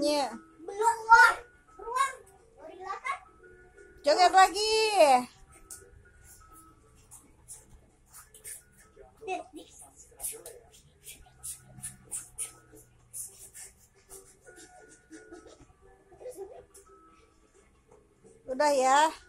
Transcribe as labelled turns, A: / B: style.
A: jogetnya.
B: Belum, wah. Ruang. Gorila kan?
A: Joget lagi. Udah ya.